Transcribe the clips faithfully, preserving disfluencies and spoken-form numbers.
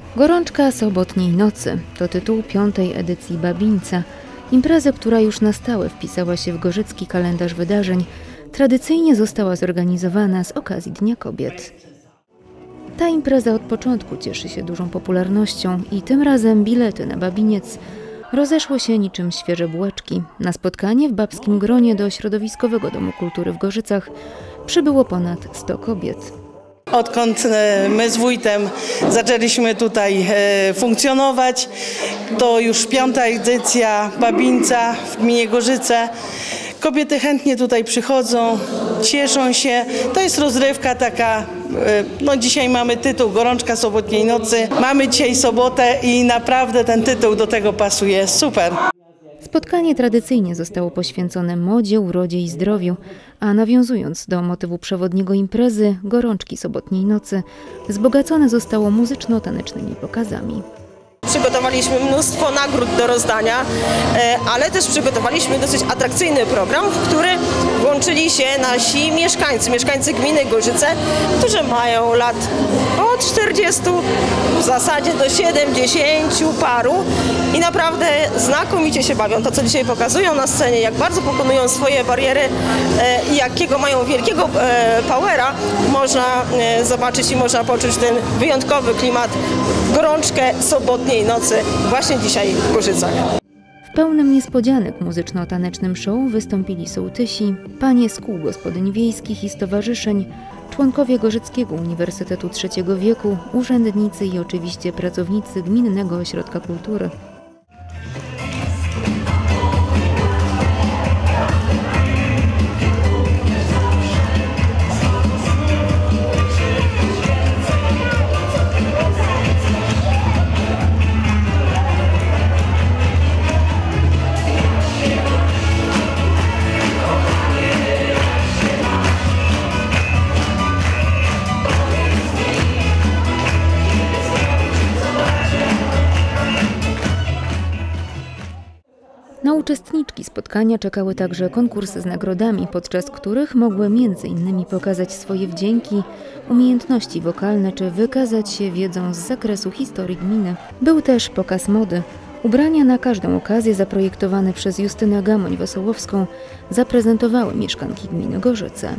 Gorączka sobotniej nocy to tytuł piątej edycji Babińca, imprezy, która już na stałe wpisała się w gorzycki kalendarz wydarzeń, tradycyjnie została zorganizowana z okazji Dnia Kobiet. Ta impreza od początku cieszy się dużą popularnością i tym razem bilety na Babiniec rozeszły się niczym świeże bułeczki. Na spotkanie w babskim gronie do Środowiskowego Domu Kultury w Gorzycach przybyło ponad sto kobiet. Odkąd my z wójtem zaczęliśmy tutaj funkcjonować, to już piąta edycja Babińca w gminie Gorzyce. Kobiety chętnie tutaj przychodzą, cieszą się. To jest rozrywka taka, no dzisiaj mamy tytuł Gorączka sobotniej nocy. Mamy dzisiaj sobotę i naprawdę ten tytuł do tego pasuje. Super. Spotkanie tradycyjnie zostało poświęcone modzie, urodzie i zdrowiu, a nawiązując do motywu przewodniego imprezy, gorączki sobotniej nocy, wzbogacone zostało muzyczno-tanecznymi pokazami. Przygotowaliśmy mnóstwo nagród do rozdania, ale też przygotowaliśmy dosyć atrakcyjny program, w który włączyli się nasi mieszkańcy, mieszkańcy gminy Gorzyce, którzy mają lat od czterdziestu w zasadzie do siedemdziesięciu paru i naprawdę znakomicie się bawią. To, co dzisiaj pokazują na scenie, jak bardzo pokonują swoje bariery i jakiego mają wielkiego powera, można zobaczyć i można poczuć ten wyjątkowy klimat, gorączkę sobotniej nocy właśnie dzisiaj w Gorzycach. W pełnym niespodzianek muzyczno-tanecznym show wystąpili sołtysi, panie z kół gospodyń wiejskich i stowarzyszeń, członkowie Gorzyckiego Uniwersytetu Trzeciego Wieku, urzędnicy i oczywiście pracownicy Gminnego Ośrodka Kultury. Na uczestniczki spotkania czekały także konkursy z nagrodami, podczas których mogły między innymi pokazać swoje wdzięki, umiejętności wokalne czy wykazać się wiedzą z zakresu historii gminy. Był też pokaz mody. Ubrania na każdą okazję zaprojektowane przez Justynę Gamoń-Wesołowską zaprezentowały mieszkanki gminy Gorzyce.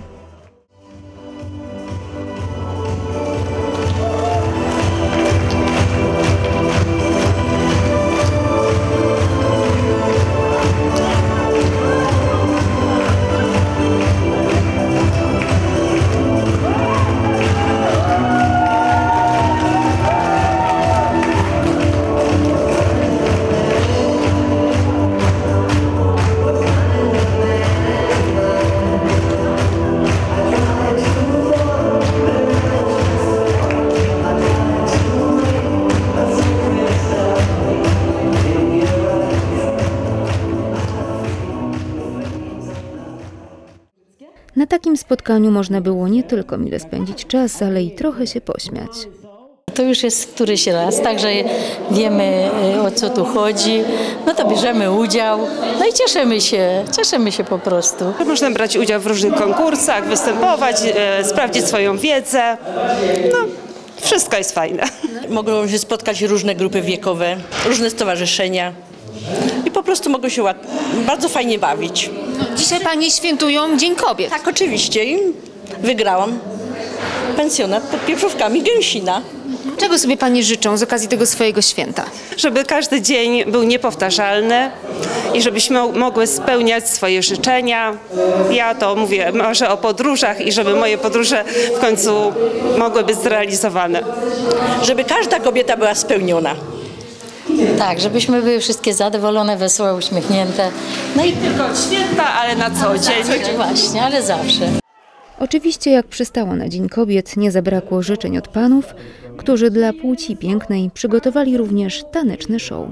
Na takim spotkaniu można było nie tylko mile spędzić czas, ale i trochę się pośmiać. To już jest któryś raz, także wiemy, o co tu chodzi, no to bierzemy udział, no i cieszymy się, cieszymy się po prostu. Można brać udział w różnych konkursach, występować, e, sprawdzić swoją wiedzę, no wszystko jest fajne. Mogą się spotkać różne grupy wiekowe, różne stowarzyszenia i po prostu mogą się bardzo fajnie bawić. Dzisiaj Panie świętują Dzień Kobiet. Tak, oczywiście. I wygrałam pensjonat pod Pieprzówkami Gęsina. Czego sobie Panie życzą z okazji tego swojego święta? Żeby każdy dzień był niepowtarzalny i żebyśmy mogły spełniać swoje życzenia. Ja to mówię może o podróżach i żeby moje podróże w końcu mogły być zrealizowane. Żeby każda kobieta była spełniona. Tak, żebyśmy były wszystkie zadowolone, wesołe, uśmiechnięte. No i tylko od święta, ale na co dzień. Na co dzień właśnie, ale zawsze. Oczywiście, jak przystało na Dzień Kobiet, nie zabrakło życzeń od panów, którzy dla płci pięknej przygotowali również taneczny show.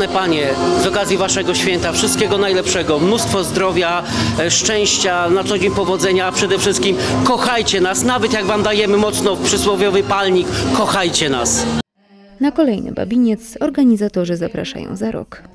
Kochane panie, z okazji waszego święta wszystkiego najlepszego, mnóstwo zdrowia, e, szczęścia, na co dzień powodzenia, a przede wszystkim kochajcie nas, nawet jak wam dajemy mocno w przysłowiowy palnik, kochajcie nas. Na kolejny babiniec organizatorzy zapraszają za rok.